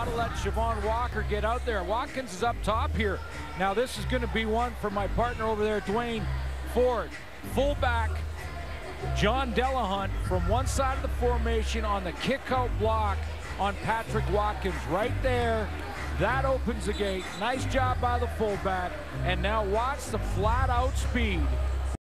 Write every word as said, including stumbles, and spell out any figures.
Got to let Siobhan Walker get out there. Watkins is up top here. Now this is going to be one for my partner over there, Dwayne Ford. Fullback John Delahunt from one side of the formation on the kick-out block on Patrick Watkins right there. That opens the gate. Nice job by the fullback. And now watch the flat-out speed